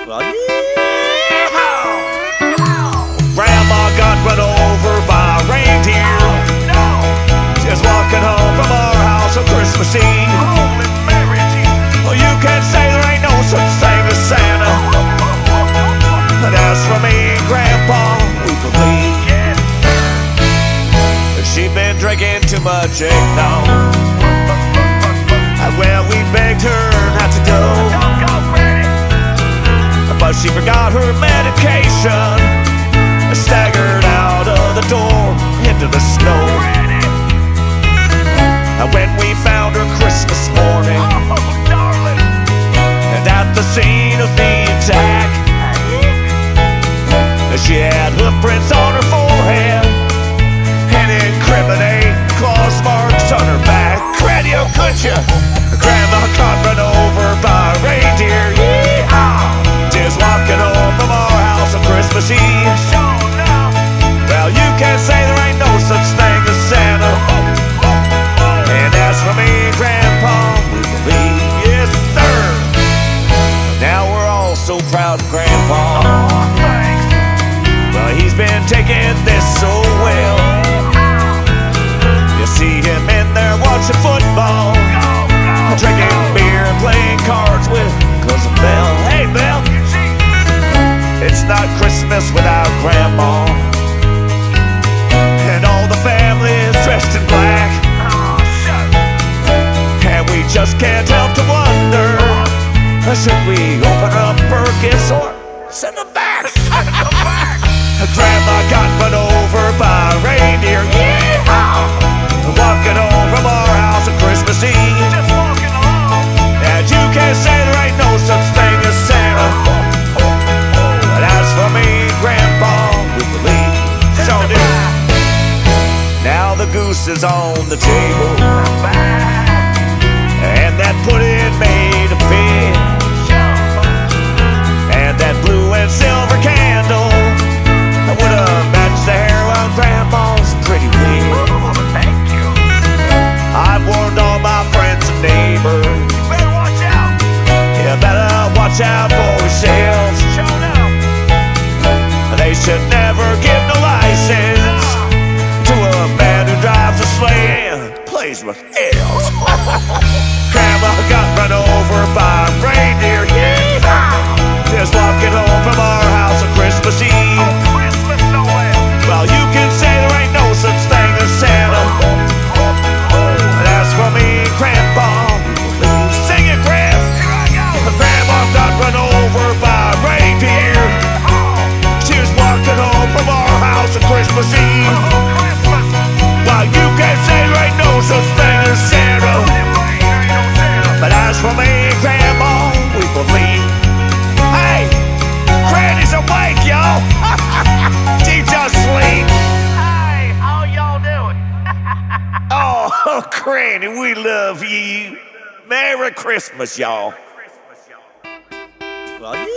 Well, yeehaw! Grandma got run over by a reindeer. Just walking home from our house on Christmas Eve. Well, you can say there ain't no such thing as Santa, but as for me and Grandpa, we believe that she'd been drinking too much eggnog. Well, we begged her not to go, but she forgot her medication and staggered out of the door into the snow. And when we found her Christmas morning, and at the scene of the attack, she had hoof prints on her forehead and incriminating claws marks on her back. Cranio, could you? Grandma got run over by a reindeer. Yeehaw! Just walking home from our house on Christmas Eve. Well, you can say there ain't no such thing as Santa, and as for me and Grandpa, we believe, yes sir. Now we're all so proud of Grandpa. Well, he's been taking this so well. You see him in there watching football, drinking beer and playing cards with Cousin Belle. Hey Belle, it's not Christmas without Grandma, and all the family is dressed in black, and we just can't help to wonder, should we open up her gifts or send them back? Grandma got run over by a reindeer. Yeehaw! Walking home from our house on Christmas Eve. And you can't say there ain't no such thing as Santa, but as for me and Grandpa, we believe, sure do. Now the goose is on the table, and that pudding made of fish, and that blue and silver candle would have matched the hair on Grandma's pretty wig. I've warned all my friends and neighbors, you better watch out. You better watch out for yourselves. They should never give no license to a man who drives a sleigh and plays with elves. Grandma got run over by a reindeer. Yeehaw! Just walking home from our house on Christmas Eve. Well, you can say there ain't no such thing as Santa, but as for me and Grandpa, sing it, Grand. Grandma got run over by a reindeer. She was walking home from our house on Christmas Eve. Well, you can say there ain't no such thing as Santa, but as for me and Grandma, we believe. Hey, Granny's awake, y'all. She just sleep. Hey, how y'all doing? Oh, Granny, we love you. Merry Christmas, y'all. Well, yeah.